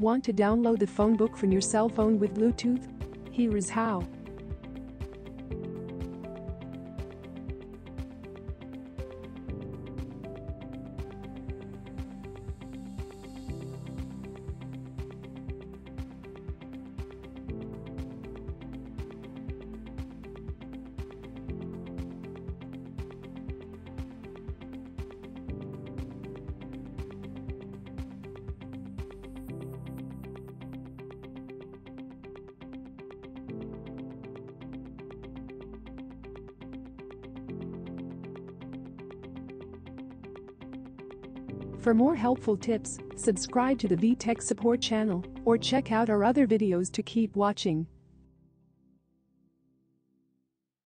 Want to download the Phonebook from your cell phone with Bluetooth? Here is how. For more helpful tips, subscribe to the VTech support channel or check out our other videos to keep watching.